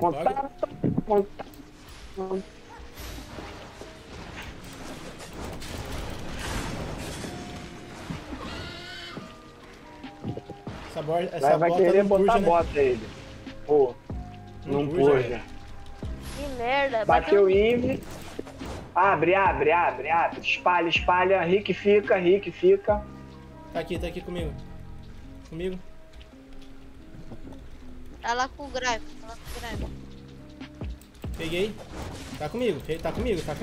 Contato, contato. Essa Vai bota querer não botar puxa, né? bota ele. Pô, não puxa. Que merda. Bateu o Invi. Abre. Espalha, espalha. Rick fica. Tá aqui comigo. Comigo. Tá lá com o Grime. Peguei. Tá comigo. Tá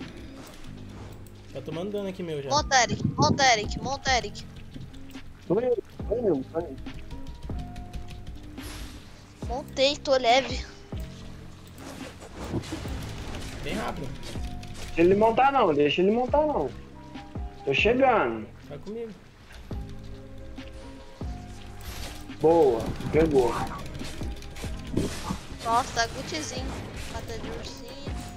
tomando dano aqui meu já. Monta Eric. Foi. Montei, tô leve. Bem rápido. Deixa ele montar não. Tô chegando. Tá comigo. Boa, pegou. Nossa, Gutizinho. Mata de ursinho.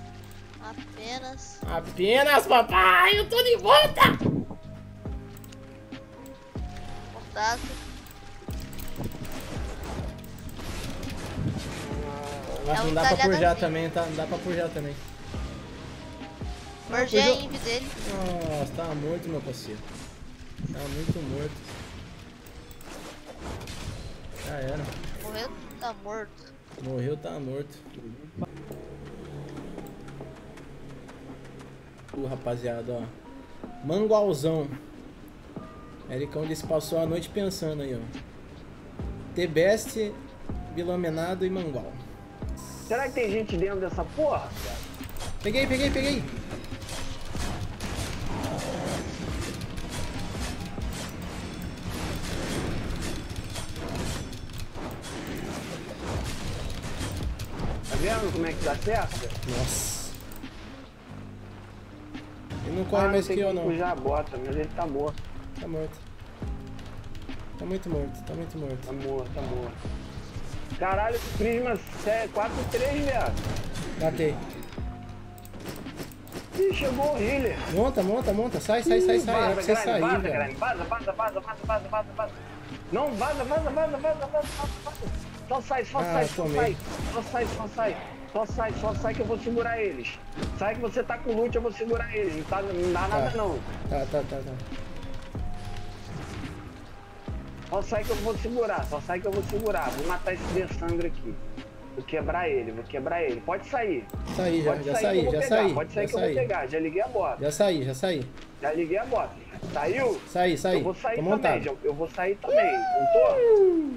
Apenas, papai! Eu tô de volta! Contato. Mas não dá pra purjar também, tá? Não dá pra purjar também. Forjei a inv dele. Nossa, tá morto, meu parceiro. Tá muito morto. Já era. Morreu, tá morto. Morreu, tá morto. Rapaziada, ó. Mangualzão. Ericão disse passou a noite pensando aí, ó. The Best, Bilamenado e Mangual. Será que tem gente dentro dessa porra, cara? Peguei. Tá vendo como é que dá certo? Nossa. Ele não corre mais que eu, não. Já bota, mas ele tá morto. Tá morto. Tá muito morto. Tá morto. Caralho, esse Prisma 4-3, viado. Matei. Ih, chegou o healer. Monta. Sai. É pra você sair, velho. Vaza. Não, vaza. Só sai. Só sai que eu vou segurar eles. Sai que você tá com loot, eu vou segurar eles. Não dá nada não. Tá. Só sai que eu vou segurar. Vou matar esse desangre aqui. Vou quebrar ele. Pode sair. Já saí. Pode sair que eu vou pegar. Já liguei a bota. Já saí. Já liguei a bota. Saiu? Saí. Eu vou sair Tô também. montado. Eu vou sair também. Montou?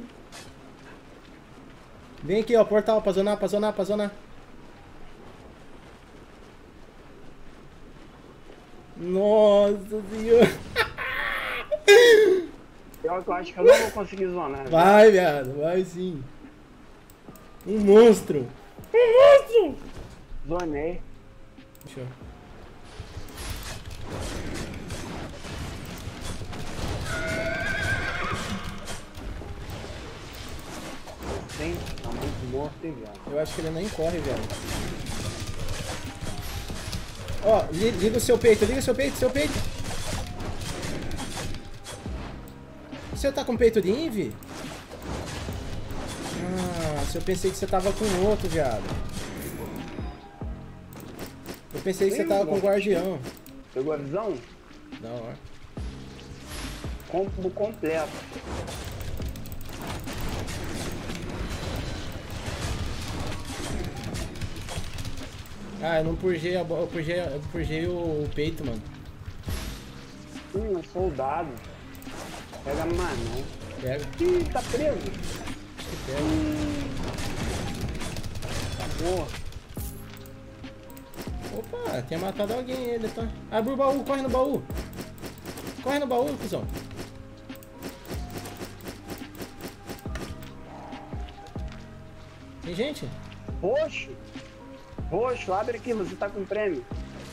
Vem aqui, ó. Portal pra zonar. Nossa senhora. Pior que eu acho que eu não vou conseguir zonar. Vai, viado. Vai sim. Um monstro. Zonei. Deixa eu... Sim, tá muito morto, hein, viado. Eu acho que ele nem corre, velho. Ó, liga o seu peito. Você tá com peito de Invi? Ah, eu pensei que você tava com outro, viado. Eu pensei que você tava com guardião. Pegou a visão? Da hora. Combo completo. Ah, eu não purgei eu purgei o peito, mano. Soldado. Pega mais não. Pega. Ih, tá preso. Pega. Tá morto. Opa, tinha matado alguém ele, tá? Abre o baú, corre no baú. Corre no baú, cuzão. Tem gente? Roxo, abre aqui, você tá com prêmio.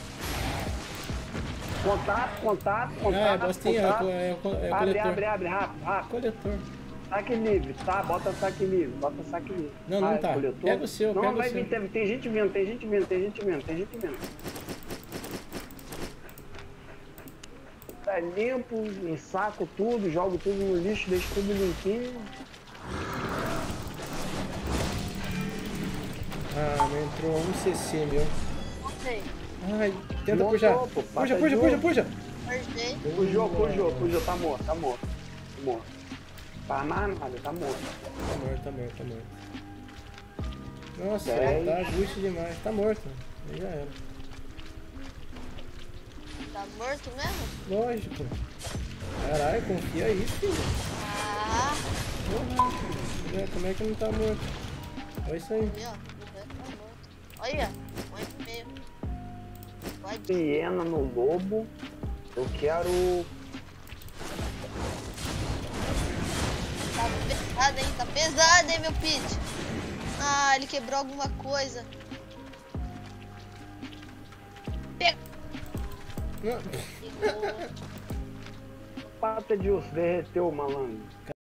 Contato. É, bostinha, é coletor. Abre, rápido. Coletor. Saque livre, tá? Bota saque livre. Não tá. Coletor. Pega o seu, não, pega vai o seu. vir, tem gente vindo. Tá limpo, ensaco tudo, jogo tudo no lixo, deixo tudo limpinho. Ah, não entrou um CC, meu. Sei. Ai, tenta Motor, puxar. pô, Puxa, pata puxa, de puxa, ouro. puxa. Perdei. Pujou, tá morto, tá morto. Tá morto. Faz mais nada, tá morto. Tá morto, tá morto, tá morto. Nossa, Dez. tá ajuste demais. Tá morto. Aí já era. Tá morto mesmo? Lógico. Caralho, confia aí, filho. Ah, Porra. É, como é que não tá morto? Olha isso aí. ali, ó. Tá morto. Olha, 1,5. Pode. Hiena no lobo. Eu quero. Tá pesado, hein? Tá pesado, hein, meu Pete? Ah, ele quebrou alguma coisa. Pega. Não. Pegou. Pata de urso derreteu, malandro.